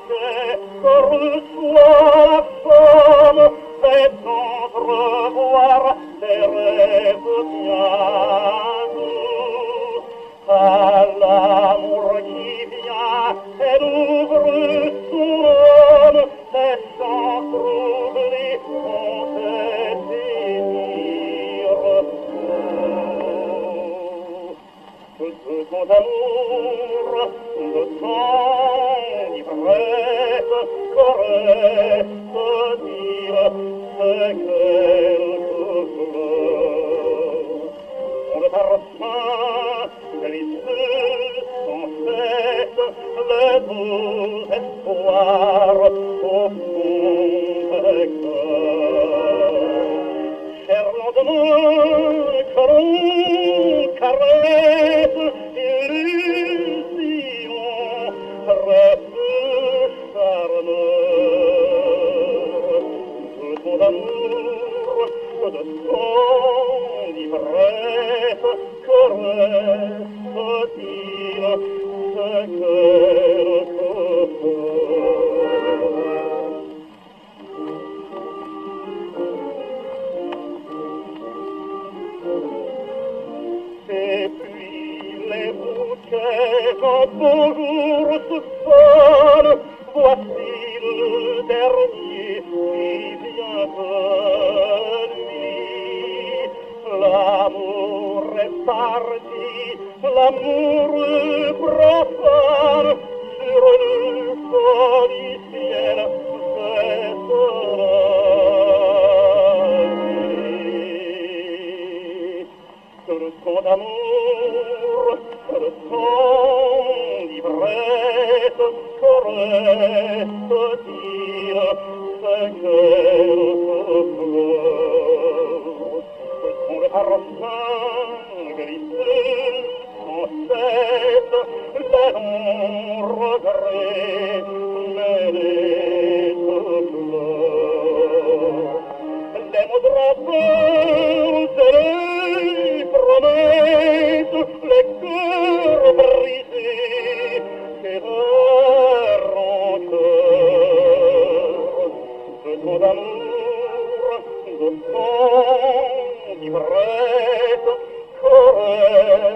bouquet que reçoit la femme, fait entrevoir des rêves bien doux. À l'amour qui vient, elle ouvre son âme, laissant troubler son désir. De ton amour, de ton ivresse, caresse, dire c'est quelque chose. On le parfum glisseux sans cesse, les beaux espoirs au fond des cœurs. Cher lendemain que l'on caresse, illusion, rêve charmeur. De ton amour, de ton ivresse, caresse, dire c'est quelque chose. Et puis les bouquets quand bonjour se fanent, voici le dernier qui vient de lui. L'amour est parti, l'amour profane, sur le sol du ciel fait de ton amour, de ton ivresse, caresse, dire c'est quelque chose. Ton parfum glisseux sans cesse, les longs regrets mêlés de pleurs. Les mots drapeurs de les promesses, les cœurs brisés et de rancœur. De ton amour, de ton ivresse, caresse,